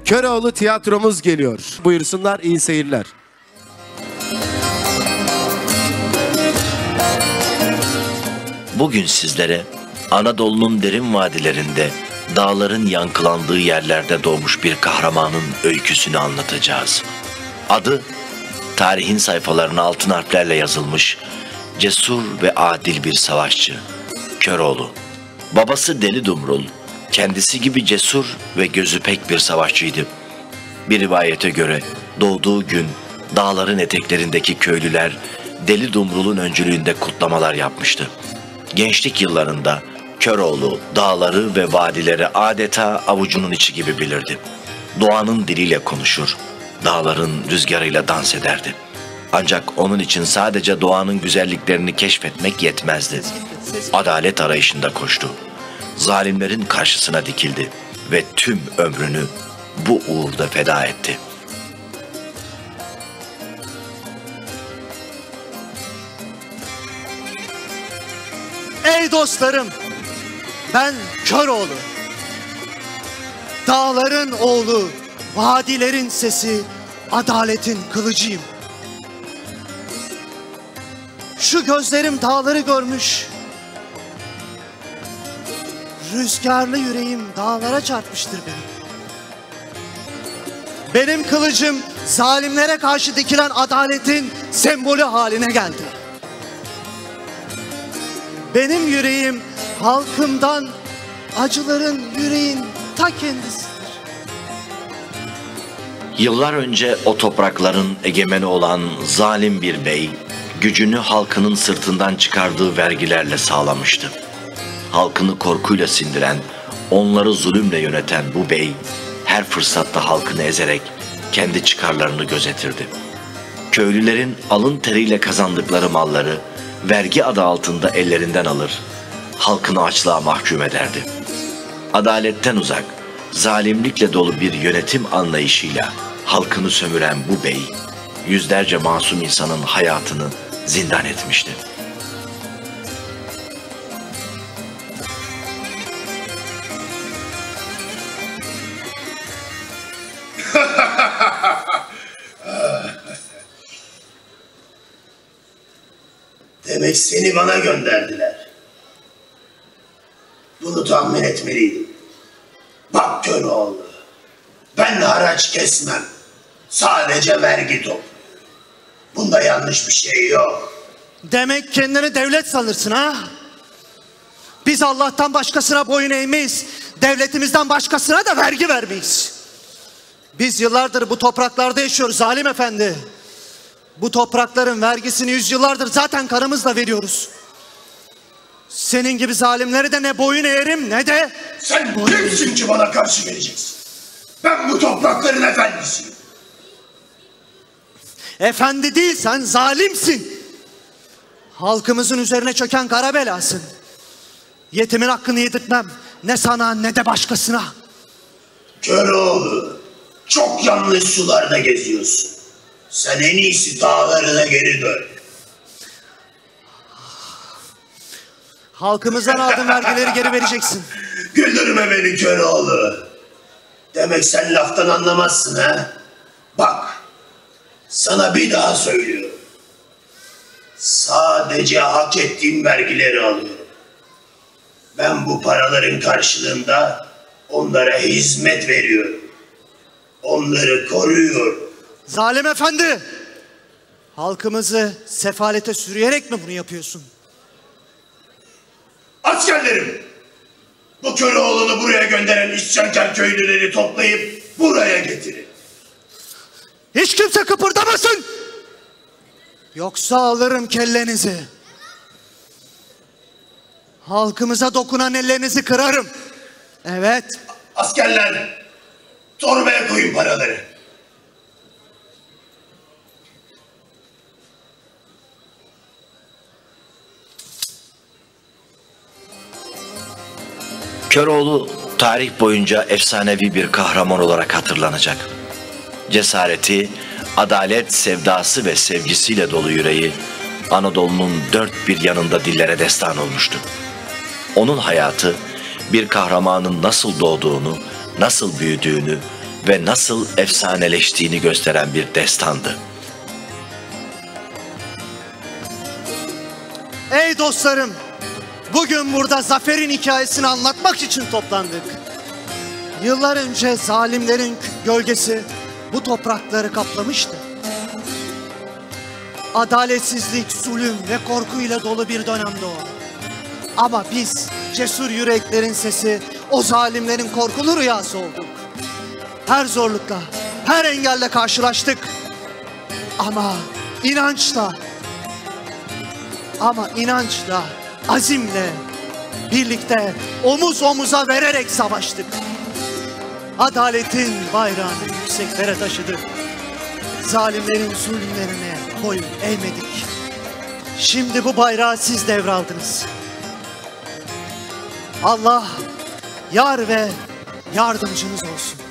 Köroğlu tiyatromuz geliyor. Buyursunlar, iyi seyirler. Bugün sizlere Anadolu'nun derin vadilerinde, dağların yankılandığı yerlerde doğmuş bir kahramanın öyküsünü anlatacağız. Adı, tarihin sayfalarına altın harflerle yazılmış, cesur ve adil bir savaşçı, Köroğlu. Babası Deli Dumrul, kendisi gibi cesur ve gözü pek bir savaşçıydı. Bir rivayete göre doğduğu gün dağların eteklerindeki köylüler Deli Dumrul'un öncülüğünde kutlamalar yapmıştı. Gençlik yıllarında Köroğlu dağları ve vadileri adeta avucunun içi gibi bilirdi. Doğanın diliyle konuşur, dağların rüzgarıyla dans ederdi. Ancak onun için sadece doğanın güzelliklerini keşfetmek yetmezdi. Adalet arayışında koştu. Zalimlerin karşısına dikildi ve tüm ömrünü bu uğurda feda etti. Ey dostlarım, ben Köroğlu. Dağların oğlu, vadilerin sesi, adaletin kılıcıyım. Şu gözlerim dağları görmüş, rüzgarlı yüreğim dağlara çarpmıştır benim. Benim kılıcım zalimlere karşı dikilen adaletin sembolü haline geldi. Benim yüreğim halkımdan acıların yüreğin ta kendisidir. Yıllar önce o toprakların egemeni olan zalim bir bey, gücünü halkının sırtından çıkardığı vergilerle sağlamıştı. Halkını korkuyla sindiren, onları zulümle yöneten bu bey, her fırsatta halkını ezerek kendi çıkarlarını gözetirdi. Köylülerin alın teriyle kazandıkları malları, vergi adı altında ellerinden alır, halkını açlığa mahkum ederdi. Adaletten uzak, zalimlikle dolu bir yönetim anlayışıyla halkını sömüren bu bey, yüzlerce masum insanın hayatını zindan etmişti. Demek seni bana gönderdiler. Bunu tahmin etmeliydim. Bak Köroğlu, ben haraç kesmem. Sadece vergi topluyorum. Bunda yanlış bir şey yok. Demek kendini devlet sanırsın ha? Biz Allah'tan başkasına boyun eğmeyiz. Devletimizden başkasına da vergi vermeyiz. Biz yıllardır bu topraklarda yaşıyoruz Zalim Efendi. Bu toprakların vergisini yüzyıllardır zaten karımızla veriyoruz. Senin gibi zalimleri de ne boyun eğerim ne de... Sen kimsin ki bana karşı vereceksin? Ben bu toprakların efendisiyim. Efendi değilsen zalimsin. Halkımızın üzerine çöken kara belasın. Yetimin hakkını yedirtmem. Ne sana ne de başkasına. Köroğlu, çok yanlış sularda geziyorsun. Sen en iyisi dağlarına geri dön. Halkımızdan aldığın vergileri geri vereceksin. Güldürme beni Köroğlu. Demek sen laftan anlamazsın ha? Bak, sana bir daha söylüyorum. Sadece hak ettiğim vergileri alıyorum. Ben bu paraların karşılığında onlara hizmet veriyorum. Onları koruyorum. Zalim Efendi! Halkımızı sefalete sürüyerek mi bunu yapıyorsun? Askerlerim! Bu Köroğlu'nu buraya gönderen isyankar köylüleri toplayıp buraya getirin. Hiç kimse kıpırdamasın! Yoksa alırım kellenizi. Halkımıza dokunan ellerinizi kırarım. Evet. Askerler, torbaya koyun paraları. Köroğlu tarih boyunca efsanevi bir kahraman olarak hatırlanacak. Cesareti, adalet sevdası ve sevgisiyle dolu yüreği Anadolu'nun dört bir yanında dillere destan olmuştu. Onun hayatı bir kahramanın nasıl doğduğunu, nasıl büyüdüğünü ve nasıl efsaneleştiğini gösteren bir destandı. Ey dostlarım, bugün burada zaferin hikayesini anlatmak için toplandık. Yıllar önce zalimlerin gölgesi bu toprakları kaplamıştı. Adaletsizlik, zulüm ve korkuyla dolu bir dönemde o. Ama biz cesur yüreklerin sesi, o zalimlerin korkulu rüyası olduk. Her zorlukla, her engelle karşılaştık. Ama inançla, azimle birlikte omuz omuza vererek savaştık. Adaletin bayrağını yükseklere taşıdık. Zalimlerin zulümlerine boyun eğmedik. Şimdi bu bayrağı siz devraldınız. Allah yar ve yardımcınız olsun.